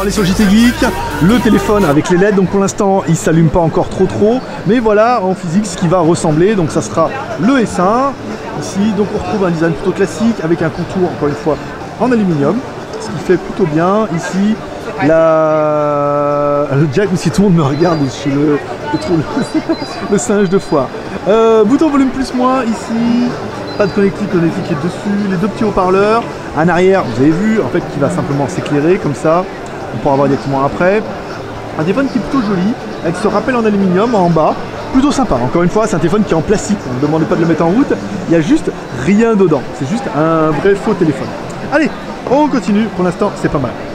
parler sur JT Geek, le téléphone avec les LED, donc pour l'instant il s'allume pas encore trop, mais voilà en physique ce qui va ressembler, donc ça sera le S1, ici, donc on retrouve un design plutôt classique avec un contour encore une fois en aluminium, ce qui fait plutôt bien, ici, le jack, si tout le monde me regarde, je suis le singe de foire. Bouton volume plus moins, ici, pas de connectique dessus, les deux petits haut-parleurs, un arrière, vous avez vu, en fait, qui va simplement s'éclairer comme ça, on pourra voir directement après. Un téléphone qui est plutôt joli, avec ce rappel en aluminium en bas, plutôt sympa. Encore une fois, c'est un téléphone qui est en plastique, on ne demande pas de le mettre en route, il n'y a juste rien dedans, c'est juste un vrai faux téléphone. Allez, on continue, pour l'instant, c'est pas mal.